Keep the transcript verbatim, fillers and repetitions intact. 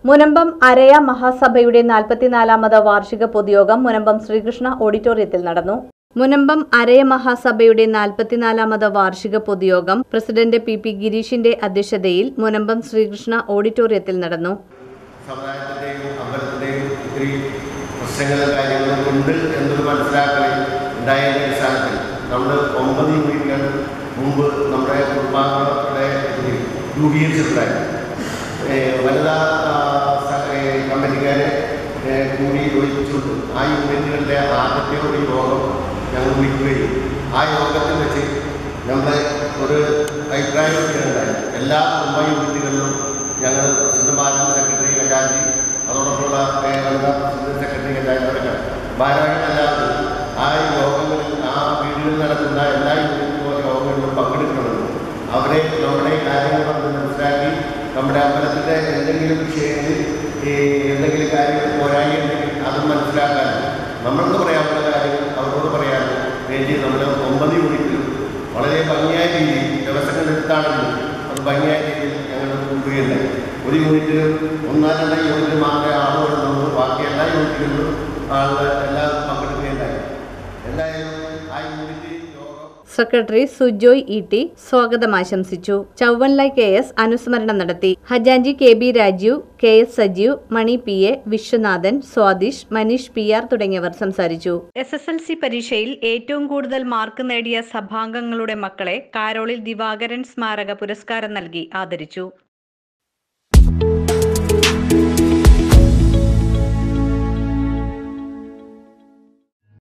മുനമ്പം അരയ മഹാസഭയുടെ നാൽപ്പത്തിനാലാമത് വാർഷിക പൊതുയോഗം മുനമ്പം ശ്രീകൃഷ്ണ ഓഡിറ്റോറിയത്തിൽ നടന്നു. മുനമ്പം അരയ മഹാസഭയുടെ നാൽപ്പത്തിനാലാമത് വാർഷിക പൊതുയോഗം പ്രസിഡന്റ് പി പി ഗിരീഷിന്റെ അധ്യക്ഷതയിൽ മുനമ്പം ശ്രീകൃഷ്ണ ഓഡിറ്റോറിയത്തിൽ നടന്നു. സമുദായത്തിന്റെയും അമ്പലത്തിന്റെയും ഒത്തിരി പ്രശ്നങ്ങളും കാര്യങ്ങളും ഉണ്ട് എന്നൊരു മനസ്സിലാക്കൽ ഉണ്ടായതിന്റെ അടിസ്ഥാനത്തിൽ നമ്മൾ ഒമ്പത് യൂണിറ്റുകൾ മുമ്പ് നമ്മുടെ കുടുംബാംഗങ്ങളുടെ രൂപീകരിച്ചിട്ടുണ്ടായിരുന്നു. വനിതാ കമ്മിറ്റിക്കാരെ കൂടി യോജിച്ചുകൊണ്ട് ആ യൂണിറ്റുകളുടെ ആദ്യത്തെ ഒരു യോഗം ഞങ്ങൾ വിളിക്കുകയും ആ യോഗത്തിൽ വെച്ച് നമ്മൾ ഒരു അഭിപ്രായമുണ്ടായി. എല്ലാ കുടുംബ യൂണിറ്റുകളിലും ഞങ്ങൾ പ്രസിഡന്റുമാരും സെക്രട്ടറി ഖജാൻജി അതോടൊപ്പമുള്ള വനിതാ പ്രസിഡന്റ് സെക്രട്ടറി ഖജാൻജി അടക്കം ഭാരവാഹികളല്ലാതെ ആ യോഗങ്ങളിൽ ആ വീടുകളിൽ നടക്കുന്ന എല്ലാ യൂണിറ്റുകളും യോഗങ്ങളിലും പങ്കെടുക്കണമെന്നും അവരെ നമ്മുടെ കാര്യങ്ങൾ മനസ്സിലാക്കി നമ്മുടെ അമ്പലത്തിൻ്റെ എന്തെങ്കിലും വിഷയങ്ങളിൽ എന്തെങ്കിലും കാര്യങ്ങൾ പോരായുണ്ടെങ്കിൽ അതും മനസ്സിലാക്കാനും നമ്മൾക്ക് പറയാവുന്ന കാര്യങ്ങൾ അവരോട് പറയാനും വേണ്ടി നമ്മൾ ഒമ്പത് യൂണിറ്റിലും വളരെ ഭംഗിയായ രീതിയിൽ ദിവസങ്ങൾ എടുത്താണെങ്കിലും അത് ഭംഗിയായ രീതിയിൽ ഞങ്ങൾ കൊണ്ടുവരികയുണ്ടായി. ഒരു യൂണിറ്റിലും ഒന്നാം രണ്ടാം യൂണിറ്റിൽ മാത്രമേ ആളുകൾ നമ്മൾ ബാക്കി എല്ലാ യൂണിറ്റുകളിലും ആളുകൾ എല്ലാവരും പങ്കെടുക്കുകയുണ്ടായി. എന്തായാലും ആ unit secretary Sujoy E T സ്വാഗതം ആശംസിച്ചു. ചൗവൻലൈ കെ എസ് അനുസ്മരണം നടത്തി. ഹജാൻജി K B Rajeev, K S Sajeev, Mani P A, Viswanathan, Swadish, Maneesh P R തുടങ്ങിയവർ സംസാരിച്ചു. എസ് എസ് എൽ സി പരീക്ഷയിൽ ഏറ്റവും കൂടുതൽ മാർക്ക് നേടിയ സഭാംഗങ്ങളുടെ മക്കളെ കാരോളിൽ ദിവാകരൻ സ്മാരക പുരസ്കാരം നൽകി ആദരിച്ചു.